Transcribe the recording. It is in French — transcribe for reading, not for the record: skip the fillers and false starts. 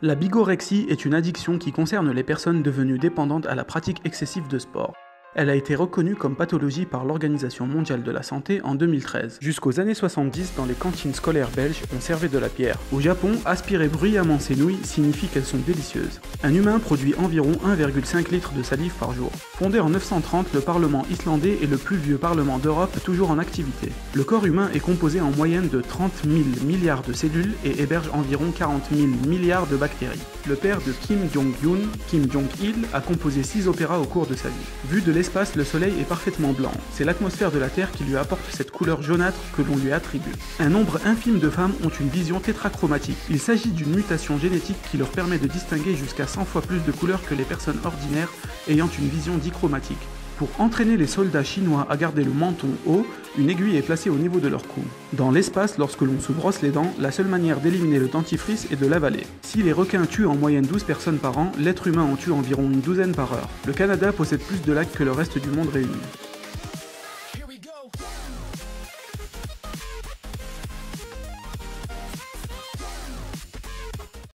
La bigorexie est une addiction qui concerne les personnes devenues dépendantes à la pratique excessive de sport. Elle a été reconnue comme pathologie par l'Organisation mondiale de la santé en 2013. Jusqu'aux années 70, dans les cantines scolaires belges, on servait de la bière. Au Japon, aspirer bruyamment ses nouilles signifie qu'elles sont délicieuses. Un humain produit environ 1,5 litre de salive par jour. Fondé en 930, le Parlement islandais est le plus vieux parlement d'Europe toujours en activité. Le corps humain est composé en moyenne de 30 000 milliards de cellules et héberge environ 40 000 milliards de bactéries. Le père de Kim Jong-un, Kim Jong-il, a composé 6 opéras au cours de sa vie. Vu de l'espace, le soleil est parfaitement blanc. C'est l'atmosphère de la Terre qui lui apporte cette couleur jaunâtre que l'on lui attribue. Un nombre infime de femmes ont une vision tétrachromatique. Il s'agit d'une mutation génétique qui leur permet de distinguer jusqu'à 100 fois plus de couleurs que les personnes ordinaires ayant une vision dichromatique. Pour entraîner les soldats chinois à garder le menton haut, une aiguille est placée au niveau de leur cou. Dans l'espace, lorsque l'on se brosse les dents, la seule manière d'éliminer le dentifrice est de l'avaler. Si les requins tuent en moyenne 12 personnes par an, l'être humain en tue environ une douzaine par heure. Le Canada possède plus de lacs que le reste du monde réuni.